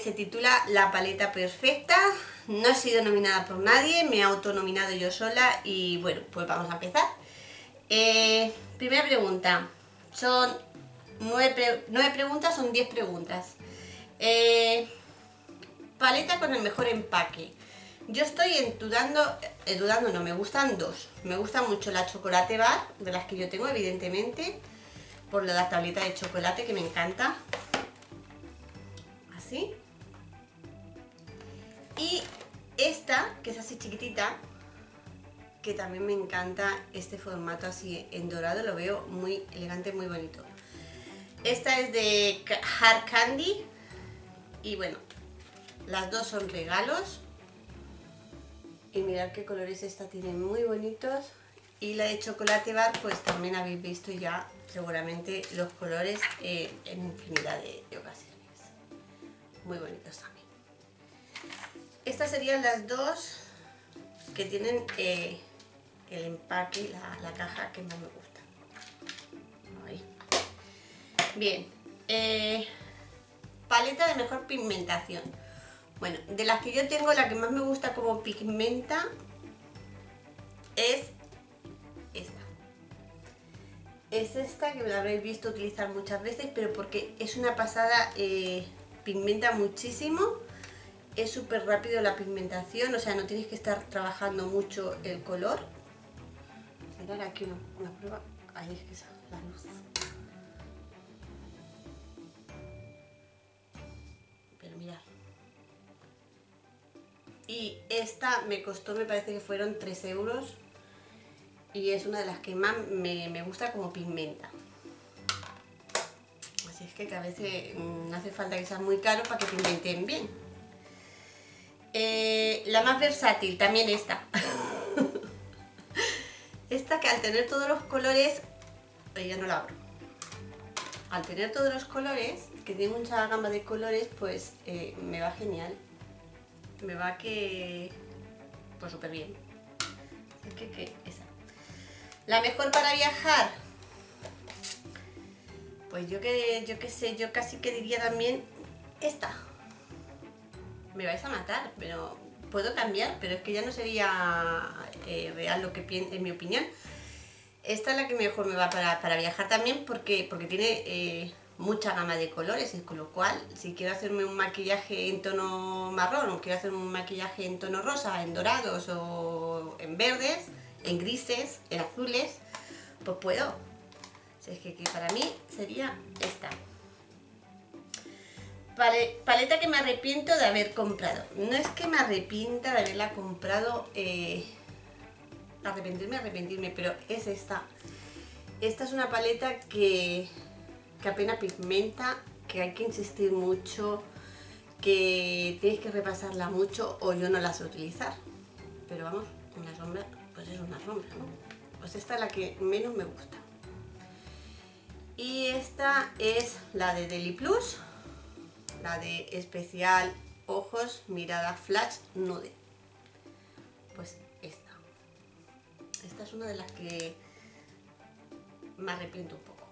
se titula La paleta perfecta. No he sido nominada por nadie, me he autonominado yo sola y bueno, pues vamos a empezar. Primera pregunta, son 9 preguntas, son 10 preguntas. Paleta con el mejor empaque. Yo estoy dudando, no, me gustan dos. Me gusta mucho la Chocolate Bar, de las que yo tengo evidentemente, por la tableta de chocolate que me encanta. Así. Y esta, que es así chiquitita, que también me encanta este formato así en dorado, lo veo muy elegante, muy bonito. Esta es de Hard Candy y bueno, las dos son regalos. Y mirad qué colores esta tiene muy bonitos. Y la de Chocolate Bar, pues también habéis visto ya seguramente los colores en infinidad de ocasiones. Muy bonitos también. Estas serían las dos que tienen el empaque, la caja que más me gusta. Ahí. Bien. Paleta de mejor pigmentación. Bueno, de las que yo tengo, la que más me gusta como pigmenta es esta. Es esta que me la habréis visto utilizar muchas veces, pero porque es una pasada, pigmenta muchísimo, es súper rápido la pigmentación, o sea, no tienes que estar trabajando mucho el color. Mirad aquí una prueba, ahí es que es la luz. Pero mirad. Y esta me costó, me parece que fueron 3 euros. Y es una de las que más me gusta como pigmenta. Así es que a veces no hace falta que sea muy caro para que pigmenten bien. La más versátil, también esta. Esta que al tener todos los colores, ya no la abro. Al tener todos los colores, que tiene mucha gama de colores, pues me va genial. Me va que pues súper bien. Que esa. La mejor para viajar, pues yo que sé, yo casi que diría también esta. Me vais a matar, pero puedo cambiar, pero es que ya no sería real lo que pienso, en mi opinión. Esta es la que mejor me va para viajar también porque tiene mucha gama de colores, y con lo cual si quiero hacerme un maquillaje en tono marrón o quiero hacer un maquillaje en tono rosa, en dorados o en verdes, en grises, en azules, pues puedo. O sea, es que para mí sería esta. Paleta que me arrepiento de haber comprado. No es que me arrepienta de haberla comprado, arrepentirme, pero es esta. Esta es una paleta que apenas pigmenta, que hay que insistir mucho, que tienes que repasarla mucho o yo no la sé utilizar. Pero vamos, una sombra, pues es una sombra, ¿no? Pues esta es la que menos me gusta. Y esta es la de Deli Plus, la de especial ojos, mirada flash nude. Pues esta. Esta es una de las que me arrepiento un poco.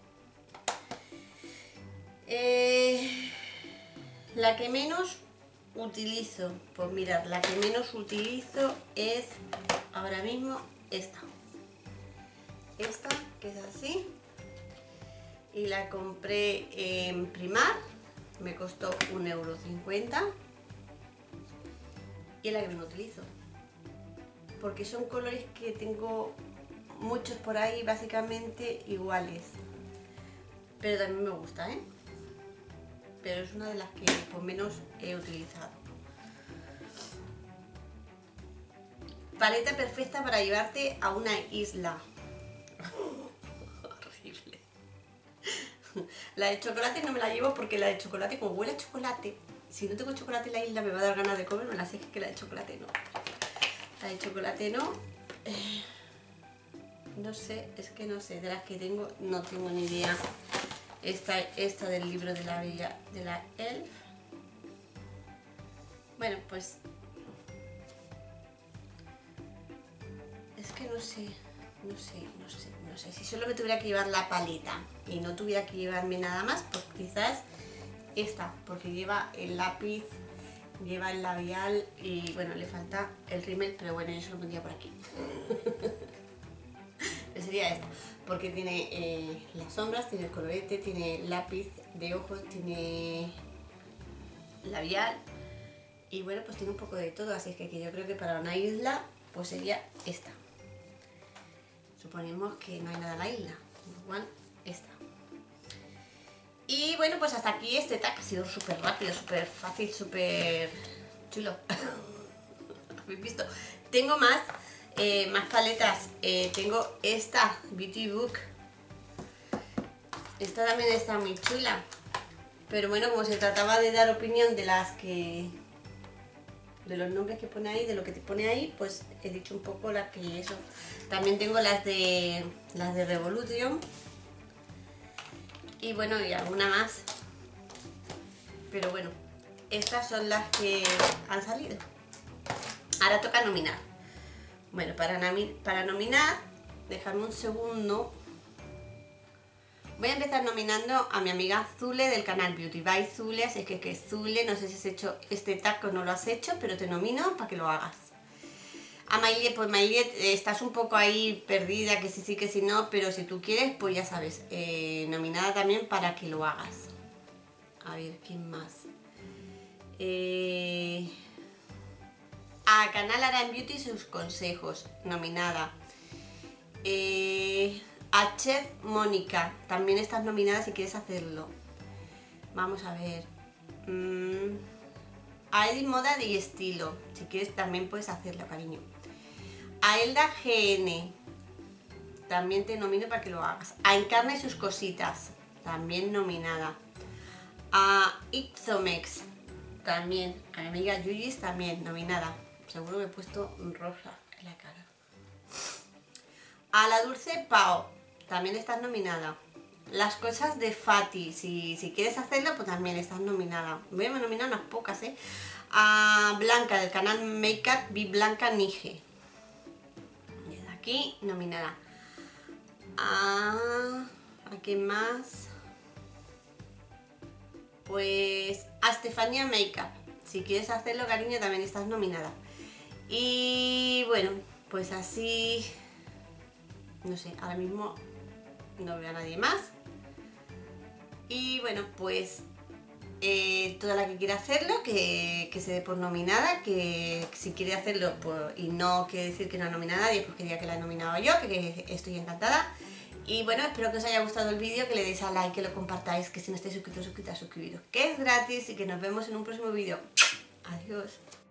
La que menos utilizo, pues mirad, la que menos utilizo es ahora mismo esta. Esta, que es así. Y la compré en Primark, me costó 1,50 €. Y es la que menos utilizo. Porque son colores que tengo muchos por ahí básicamente iguales. Pero también me gusta, ¿eh? Pero es una de las que por menos he utilizado. Paleta perfecta para llevarte a una isla. Horrible. La de chocolate no me la llevo porque la de chocolate, como huele a chocolate, si no tengo chocolate en la isla me va a dar ganas de comérmela, así que la de chocolate no. La de chocolate no. No sé, es que no sé, de las que tengo no tengo ni idea. Esta del libro de la Bella, de la Elf. Bueno, pues es que no sé si solo me tuviera que llevar la paleta y no tuviera que llevarme nada más, pues quizás esta, porque lleva el lápiz lleva el labial y bueno, le falta el rímel, pero bueno, yo se lo pondría por aquí. Pero sería esta, porque tiene las sombras, tiene el colorete, tiene lápiz de ojos, tiene labial y bueno, pues tiene un poco de todo, así es que yo creo que para una isla pues sería esta. Suponemos que no hay nada en la isla, igual esta. Y bueno, pues hasta aquí este tag ha sido súper rápido, súper fácil, súper chulo. ¿Habéis visto? Tengo más paletas. Tengo esta Beauty Book. Esta también está muy chula. Pero bueno, como se trataba de dar opinión de las que... de los nombres que pone ahí, de lo que te pone ahí, pues he dicho un poco las que eso. También tengo las de Revolution. Y bueno, y alguna más. Pero bueno, estas son las que han salido. Ahora toca nominar. Bueno, para nominar, dejadme un segundo. Voy a empezar nominando a mi amiga Zule del canal Beauty by Zule. Así que Zule, no sé si has hecho este tag o no lo has hecho, pero te nomino para que lo hagas. A Maylet, pues Maylet, estás un poco ahí perdida, que sí, que sí, no, pero si tú quieres, pues ya sabes, nominada también para que lo hagas. A ver, ¿quién más? A Canal Aran Beauty y sus consejos, nominada. A Chef Mónica, también estás nominada si quieres hacerlo. Vamos a ver. A Edith Moda y Estilo, si quieres también puedes hacerlo, cariño. A Elda GN, también te nomino para que lo hagas. A Encarna y sus cositas, también nominada. A Ipsomex, también. A mi amiga Yuyis, también nominada. Seguro que he puesto rosa en la cara. A la Dulce Pao, también estás nominada. Las cosas de Fati, si quieres hacerlo, pues también estás nominada. Voy a nominar unas pocas, ¿eh? A Blanca del canal Makeup Be Blanca Nige. Desde aquí, nominada. ¿A quién más? Pues a Stefania Makeup. Si quieres hacerlo, cariño, también estás nominada. Y bueno, pues así... No sé, ahora mismo no veo a nadie más. Y bueno, pues toda la que quiera hacerlo, que se dé por nominada, que si quiere hacerlo pues, y no quiere decir que no nomine a nadie, pues que diga que la he nominado yo, que estoy encantada. Y bueno, espero que os haya gustado el vídeo, que le deis a like, que lo compartáis, que si no estáis suscritos, suscribiros, que es gratis y que nos vemos en un próximo vídeo. Adiós.